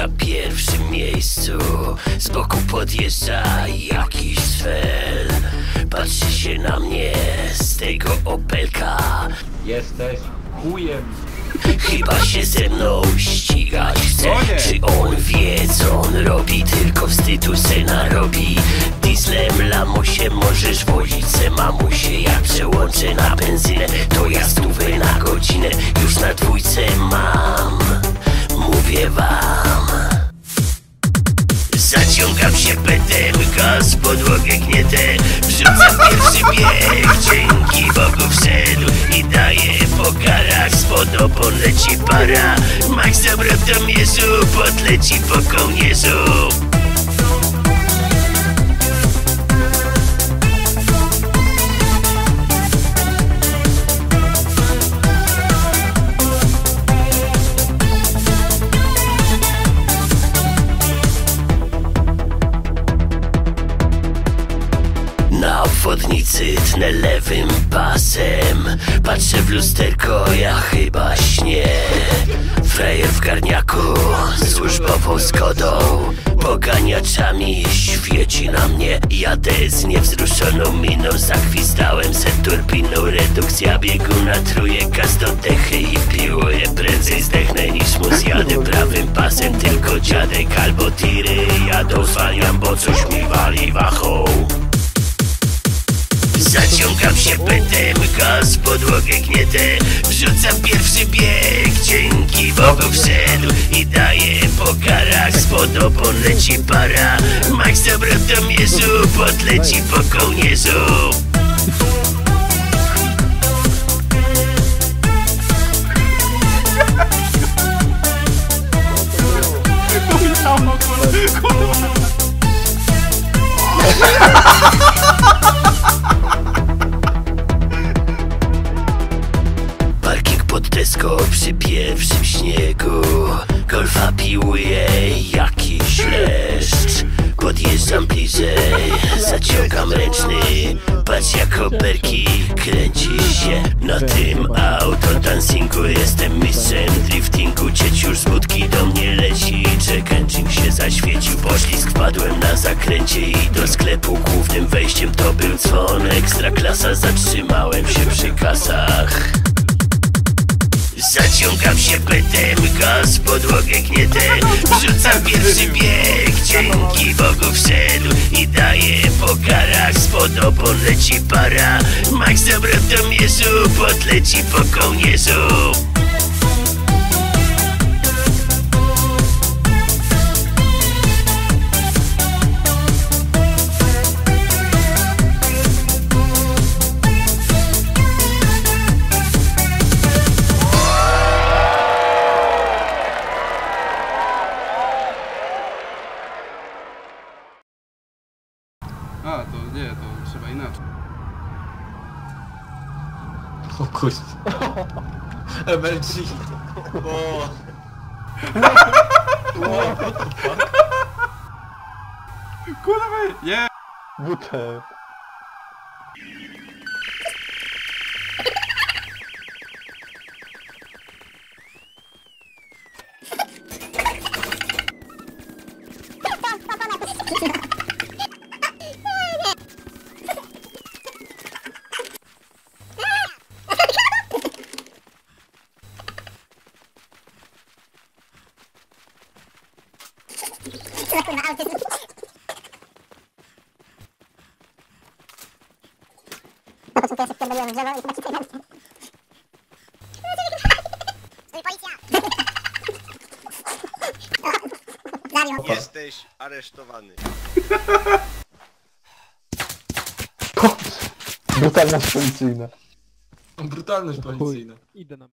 Na pierwszym miejscu z boku podjeżdża jakiś sfer. Patrzy się na mnie z tego Opelka. Jesteś chujem. Chyba się ze mną ścigać chce. Czy on wie, co on robi? Tylko wstydu se narobi. Dieslem lamusie możesz wozić se mamusie. Jak przełączę na benzynę, to ja 100 na godzinę już na dwójce mam. Mówię wam. Zaciągam się petem, gaz, podłogę gnietę. Wrzucam pierwszy bieg, dzięki Bogu wszedł. I daję po karach, spod opon leci para. Max za mierzu, podleci po kołnierzu. Na obwodnicy tnę lewym pasem. Patrzę w lusterko, ja chyba śnię. Frajer w garniaku, służbową Skodą. Poganiaczami świeci na mnie. Jadę z niewzruszoną miną. Zagwizdałem se turbiną. Redukcja biegu na trójkę z dodechy. I piłuję, prędzej zdechnę niż mu zjadę prawym pasem. Tylko dziadek albo tiry jadą. Zwalniam, bo coś mi wali wachą. Zaciągam się petem, gaz, podłogę gnietę. Wrzucam pierwszy bieg, dzięki Bogu wszedł. I daję po karach, spod opon leci para. Max za mierzu, podleci po kołnierzu. Pod deską przy pierwszym śniegu. Golfa piłuje jakiś leszcz. Podjeżdżam bliżej, zaciągam ręczny. Patrz jak operki kręci się na tym autodancingu. Jestem mistrzem driftingu. Cieć już z budki do mnie leci. Check engine się zaświecił. Poślizg wpadłem na zakręcie i do sklepu głównym wejściem to był dzwon. Ekstra klasa, zatrzymałem się przy kasach. Zaciągam się petem, gaz, podłogę gnietę. Wrzucam pierwszy bieg, dzięki Bogu wszedł. I daję po karach, spod opon leci para. Max za mierzu, podleci po kołnierzu. A, to nie, to trzeba inaczej. O kurwa. MLG. O. What the fuck? Kurwa, nie! Butę. Jesteś aresztowany. Brutalność policyjna. Brutalność policyjna. Idę na...